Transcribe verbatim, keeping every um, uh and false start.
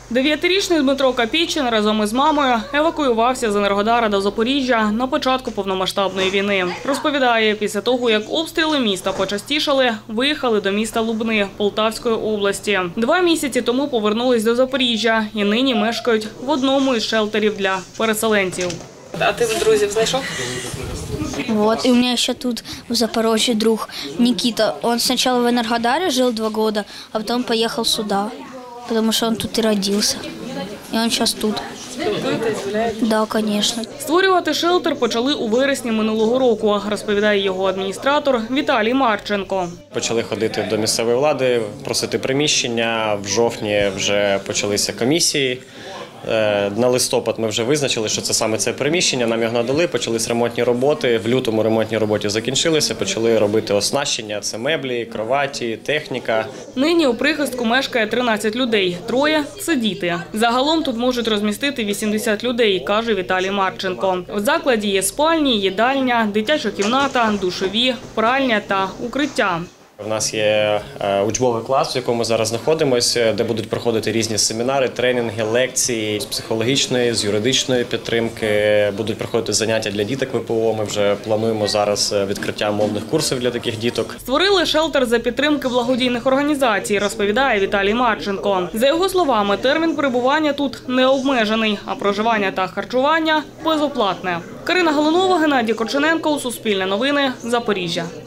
Дев'ятирічний Дмитро Капічин разом із мамою евакуювався з Енергодара до Запоріжжя на початку повномасштабної війни. Розповідає, після того, як обстріли міста почастішали, виїхали до міста Лубни Полтавської області. Два місяці тому повернулись до Запоріжжя і нині мешкають в одному із шелтерів для переселенців. А ти друзів знайшов? Вот, и у меня еще тут в Запорожье друг Никита. Он сначала в Энергодаре жил два года, а потом поехал сюда, потому что он тут и родился. И он сейчас тут. Да, конечно. Створювати шелтер почали у вересні минулого року, розповідає його адміністратор Віталій Марченко. Почали ходити до місцевої влади, просити приміщення. В жовтні вже почалися комісії. На листопад ми вже визначили, що це саме це приміщення, нам його надали, почались ремонтні роботи. В лютому ремонтні роботи закінчилися, почали робити оснащення, це меблі, кроваті, техніка. Нині у прихистку мешкає тринадцять людей, троє – це діти. Загалом тут можуть розмістити вісімдесят людей, каже Віталій Марченко. В закладі є спальні, їдальня, дитяча кімната, душові, пральня та укриття. У нас є учбовий клас, в якому ми зараз знаходимося, де будуть проходити різні семінари, тренінги, лекції з психологічної, з юридичної підтримки. Будуть проходити заняття для діток ВПО. Ми вже плануємо зараз відкриття мовних курсів для таких діток. Створили шелтер за підтримки благодійних організацій, розповідає Віталій Марченко. За його словами, термін перебування тут не обмежений, а проживання та харчування безоплатне. Карина Галунова, Геннадій Корчененко, Суспільне новини, Запоріжжя.